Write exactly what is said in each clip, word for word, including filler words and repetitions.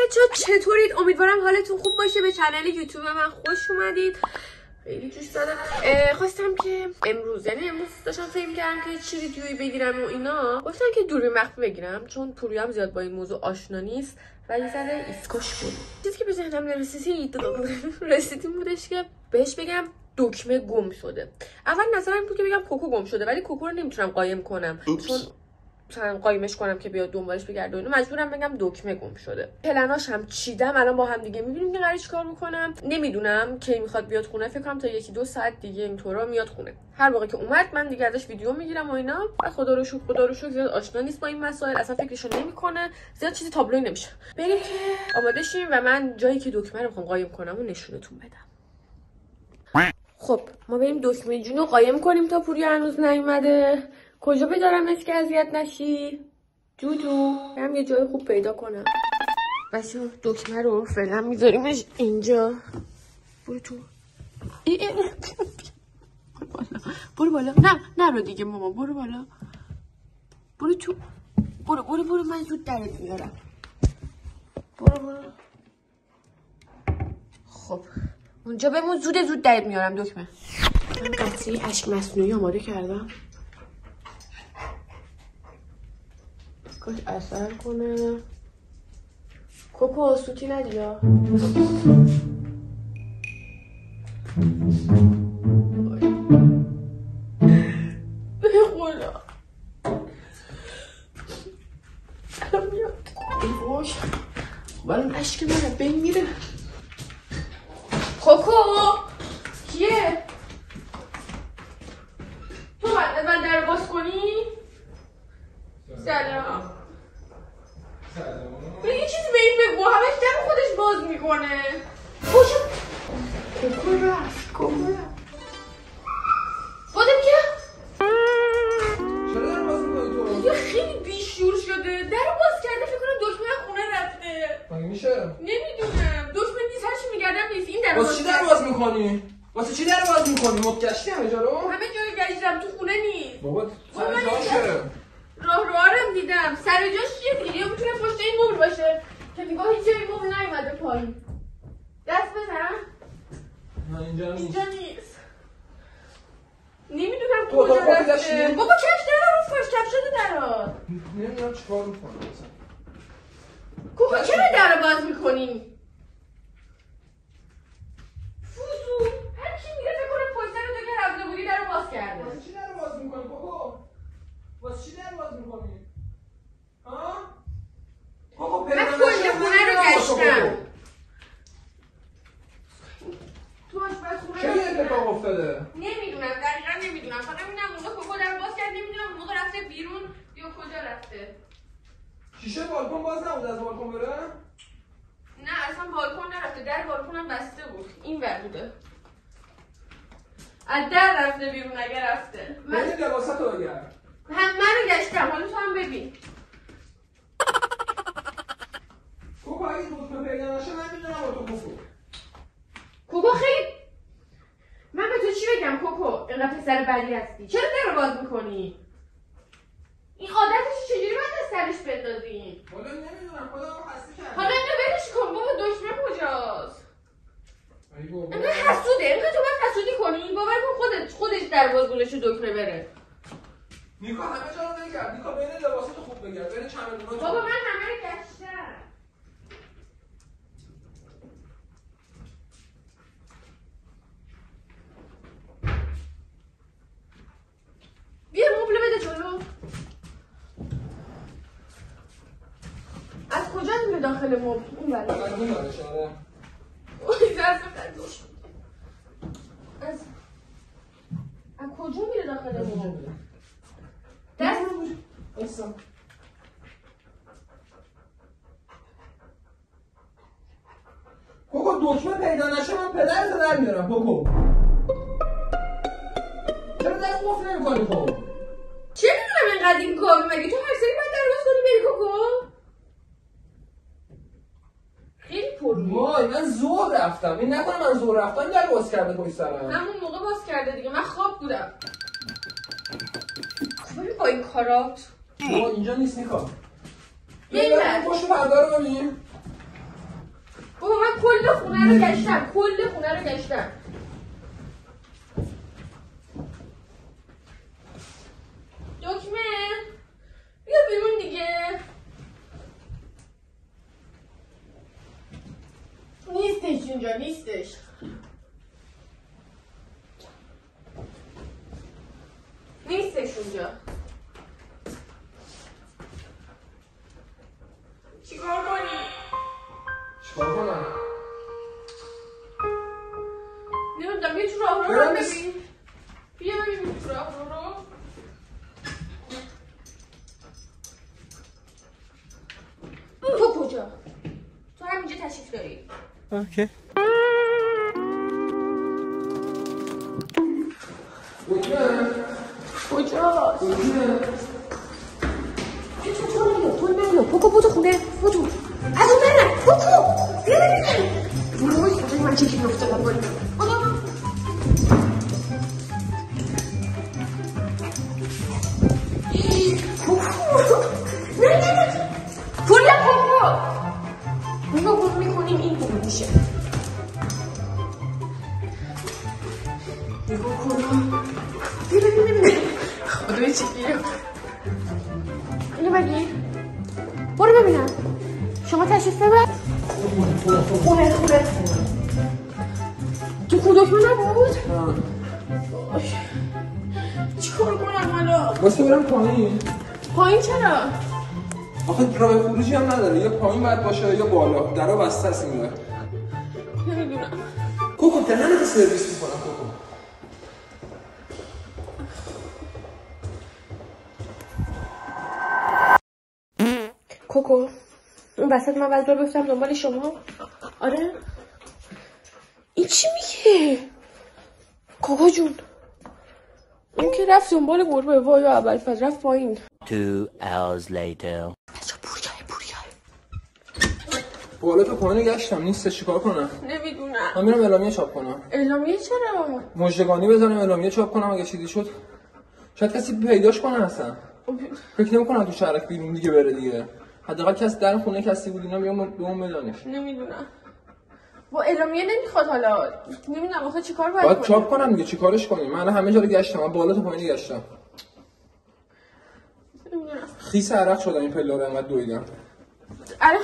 بچه‌ها چطورید؟ امیدوارم حالتون خوب باشه. به کانال یوتیوب من خوش اومدید. خیلی جوش دادم. خواستم که امروز یعنی امروز داشتم فکر می‌کردم که چی ویدیویی بگیرم و اینا. گفتم که دوربین مخفی بگیرم چون پوری هم زیاد با این موضوع آشنا نیست و یه ذره ایسکاش بود. چیزی که به ذهنم رسید رسیدیم بودش که بهش بگم دکمه گم شده. اول نظرم بود که بگم کوکو گم شده، ولی کوکو رو نمیتونم قایم کنم چون مثلا قایمش کنم که بیاد دنبالش بگرده و اینو، مجبورم بگم دکمه گم شده. پلناش هم چیدم، الان با هم دیگه میبینیم که قراره چیکار میکنم. نمیدونم کی میخواد بیاد خونه، فکر کنم تا یکی دو ساعت دیگه اینطورا میاد خونه. هر موقع که اومد من دیگه ازش ویدیو میگیرم و اینا. و خدا رو شکر خدا رو شکر زیاد آشنا نیست با این مسائل، اصلا فکرشو نمیکنه، زیاد چیزی تابلوی نمیشه. بریم که آماده شیم و من جایی که دکمه رو میخوام قایم کنم و نشونتون بدم. خب ما بریم دکمه جون رو قایم کنیم تا پوری هنوز نیومده. کجا بدارمش که اذیت نشی؟ جوجو برم یه جای خوب پیدا کنم. بچه دکمه رو فعلا میذاریمش اینجا. برو تو. ای ای برو بالا برو بالا. نه نه رو دیگه ماما، برو بالا برو تو. برو برو برو من زود درت میارم. برو برو. خب اونجا بمون، زود زود درت میارم دکمه. من قطعی اشک مصنوعی آماده کردم، کاش اثر کنه. کوکو سوتی ندیا. به خدا الان میاد. ای باش الان اشک منه بین میره. کوکو کیه؟ تو باید من در باز کنی؟ سلام. سلام. یه چیزی به این بگو، همش در خودش باز میکنه. خوشم کوکو رفت. کوکو رفت. خودم بیا. چرا در باز میکنی تو؟ یا خیلی بیشور شده، در باز کرده، فکر کنم دکمه خونه رفته. مگه میشه؟ نمیدونم دکمه نیست، هرچی میگردم نیست. این در واسه چی در باز میکنی؟ واسه چی در باز میکنی؟ متگشتی همه جا رو؟ همه جا گشتم، تو خونه نیست. بابا سر جاشه. راه روارم دیدم. سر جاش چیه دیگه؟ میتونه پشت این مبل باشه که نگاه هیچ جایی مبل نیومده پایین. دست بزن. نه اینجا نیست. اینجا نیست. نمیدونم تو کجا اتاق رفته. داشتی؟ بابا کش درا رو فرش کف شده درا. نمیدونم چیکار میکنم مثلا. کوکو چرا در باز میکنی؟ فوزو هر کی میگه فکر کنه پشت رو تو که رفته بودی در باز کرده. واسه چی در باز میکنی کوکو؟ واسه چی در باز میکنی؟ ها؟ کوکو من کل خونه رو گشتم. تو آشپزخونه چه اتفاق افتاده؟ نمیدونم، دقیقا نمیدونم. فقط میدونم موقع کوکو در باز کرد، نمیدونم موقع رفته بیرون یا کجا رفته. شیشه بالکن باز نبود از بالکن بره؟ نه اصلا بالکن نرفته، در بالکن هم بسته بود. این ور بوده. از در رفته بیرون اگه رفته. من این لباسات رو بگرد. هم منو گشتم، حالا تو هم ببین. کوکو اگه دکمه پیدا نشه من میدونم با تو کوکو. کوکو خیلی من به تو چی بگم کوکو؟ اینقدر پسر بدی هستی. چرا در باز میکنی؟ این عادتش چجوری باید از سرش بندازیم؟ حالا نمیدونم خودم خسته کردم. حالا اینو ولش کن بابا، دکمه کجاست؟ ای بابا اینقدر حسوده، اینقدر تو باید حسودی کنی؟ باور کن خودت خودش در باز گولش دکمه بره. نیکا همه جا رو نگرد. نیکا بین لباساتو خوب بگرد، بین چمدوناتو. بابا من همه رو گشتم. بیا مبل بده جلو. از کجا میره داخل مبل؟ اون بله از اون برش آره. اوی دست برداشت. از از کجا میره داخل مبل؟ دست بایستا. کوکو دکمه پیدا نشه من پدرتو در میارم کوکو. چرا دست قفل نمی‌کنی خب؟ چه میدونم اینقدر این کارو مگه تو هر سری باید در باز کنی بری کوکو؟ خیلی پر وای من زور رفتم. این نکنه من زور رفتم این در باز کرده پشت سرم. همون موقع باز کرده دیگه، من خواب بودم. ببین با این کارات بابا اینجا نیست نیکا. این بر پشت پرده رو ببین. من کل خونه رو گشتم، کل خونه رو گشتم. دکمه بیا بیرون دیگه. نیستش اینجا، نیستش. نیستش اونجا. چیکار کنی؟ چیکار کنم؟ نمیدونم یه تو راه رو رو ببین. بیا ببین تو راه رو رو. تو کجا؟ تو همینجا تشریف داری. اوکی. کجا؟ کجا؟ تو تو نمیاد، تو نمیاد. پوکو بودو خونه، بودو. از اون برم، پوکو. بیا ببینم. وای خدای من چه گیری افتادم باید. نه نه نه. پوریا پوکو. نگاه کن میکنیم این خوب میشه. نگاه کن. بیا ببین ببین. خدای چه گیری. اینو بگیر. برو ببینم. شما تشریف ببر. خونه خونه. تو خود دکمه نبود؟ چیکار کنم حالا؟ واسه برم پایین. پایین چرا؟ آخه راه خروجی هم نداره، یا پایین باید باشه یا بالا. درا بسته است اینجا. نمیدونم. کوکو تنها سرویس میکنم کوکو. کوکو اون وسط من بعد رو بفتم دنبال شما. آره این چی میگه؟ کوکو جون اون که رفت دنبال گربه. وای اول فاز رفت پایین. Two hours later. بچه پوریای پوریای بالا تا پایین گشتم نیستش، چیکار کنم؟ نمیدونم. من میرم اعلامیه چاپ کنم. اعلامیه چرا؟ مژدگانی بزنم اعلامیه چاپ کنم اگه چیزی شد. شاید کسی پیداش کنه اصلا. فکر نمی‌کنم تو شهرک بیرون دیگه بره دیگه. حداقل کس در خونه کسی بود اینا بیام به اون بدانش. نمیدونم. با اعلامیه نمیخواد حالا. نمیدونم آخه چیکار باید باید کنیم؟ چاپ کنم دیگه، چیکارش کنیم؟ من همه جا رو گشتم، من بالا تا پایین گشتم. نمیدونم. خیس عرق شدم این پلا رو انقدر دویدم. آره.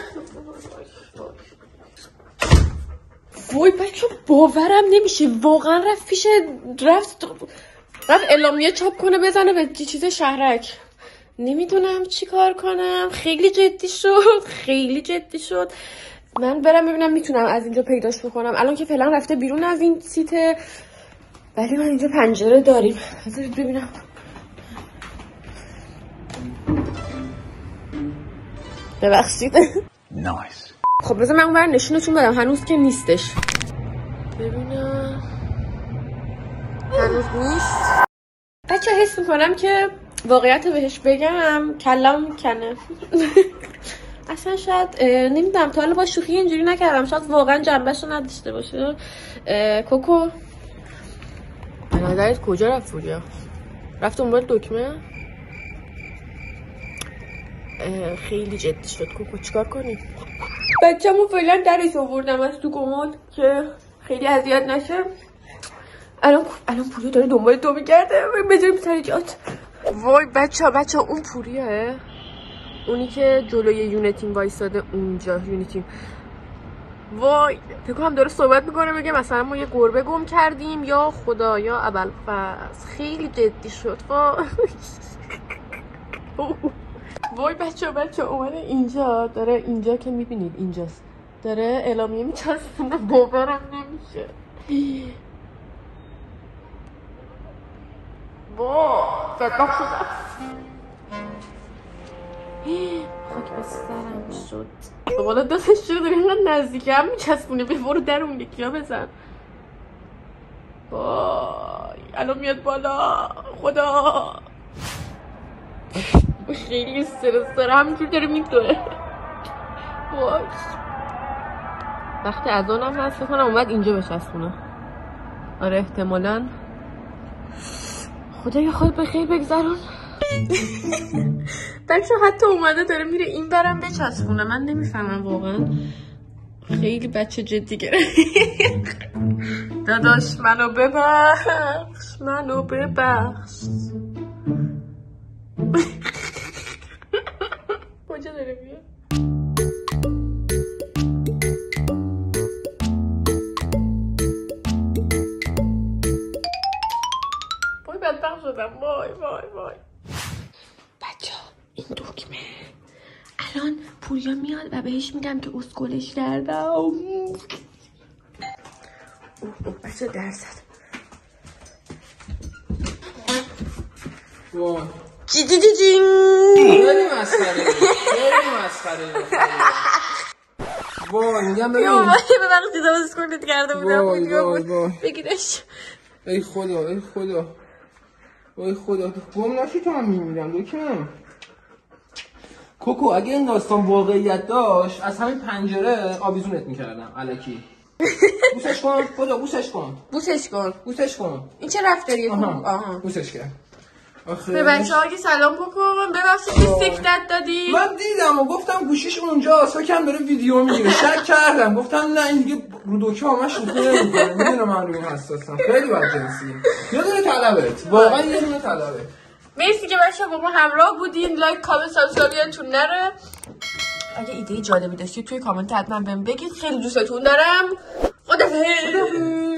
وای بچه باورم نمیشه واقعا رفت پیش رفت رفت اعلامیه چاپ کنه بزنه به چیز شهرک. نمیدونم چی کار کنم. خیلی جدی شد، خیلی جدی شد. من برم ببینم میتونم از اینجا پیداش بکنم. الان که فعلا رفته بیرون از این سیت، ولی من اینجا پنجره داریم. بذارید ببینم. ببخشید. Nice. خب بذار من اونور نشونتون بدم. هنوز که نیستش. ببینم. هنوز نیست. بچه حس میکنم که واقعیت بهش بگم کلام میکنه. اصلا شاید نمیدونم تا حالا با شوخی اینجوری نکردم. شاید واقعا جنبش رو نداشته باشه. کوکو به نظرت کجا رفت پوریا؟ رفت دنبال دکمه؟ خیلی جدی شد کوکو. چیکار کنیم؟ بچه‌مو فعلا درش آوردم از تو کمد که خیلی اذیت نشه. الان الان پوریا داره دنبال تو میگرده. بذاریم سر جات. وای بچه بچه اون پوریاه، اونی که جلوی یونیتیم وایساده اونجا. یونیتیم وای فکر کنم داره صحبت میکنه میگه مثلا ما یه گربه گم کردیم یا خدا یا ابوالفضل. خیلی جدی شد. وای وای بچه بچه اومده اینجا. داره اینجا که میبینید اینجاست داره اعلامیه میچسبونه. باورم نمیشه. وای بدبخت شدم. خاک به سرم شد. بالا دستش شده داره اینقدر نزدیکه هم میچسبونه. برو در اون یکی ها بزن. وای الان میاد بالا. خدا خیلی استرس داره. همینجور داره میدوه. وای وقت اذانم هست فکر کنم اومد اینجا بچسبونه. آره احتمالاً. خدایا خود بخیر بگذرون. بچه حتی اومده داره میره این برم بچسبونه. من نمیفهمم واقعا. خیلی بچه جدی گرفت. داداش منو ببخش، منو ببخش. کجا داره میاد؟ وای بدبخت شدم. وای وای وای بچه ها، این دکمه الان پوریا میاد و بهش میگم که اسکلش کردم. بچه درصد وای جی جی جی جی خیلی مسخره خیلی مسخره. وای میگم ببین وای ببخشید دیدم اسکلت کرده بودم. وای وای وای بگیرش. ای خدا ای خدا وای خدا گم نشی تو من میمیرم دکمه. کوکو اگه این داستان واقعیت داشت از همین پنجره آویزونت میکردم الکی. بوسش کن خدا بوسش کن بوسش کن. بوسش کن. این چه رفتاریه؟ آها آها بوسش کرد. آخه به بچه ها که سلام بکن. ببخشید که سکتت دادی. من دیدم و گفتم گوشیش اونجاست فکرم داره ویدیو میگیره. شک کردم گفتم نه این دیگه رو دکمه همش شوخی نمیکنه. میدونم من روی این حساسم. خیلی بدجنسیه. یه دونه طلبت واقعا یه دونه طلبت. مرسی که بچه ها با ما همراه بودین. لایک کامنت سابسکرایب یادتون نره. اگه ایده جالبی داشتید توی کامنت حتما بهم بگید. خیلی دوستتون دارم. خدافظ.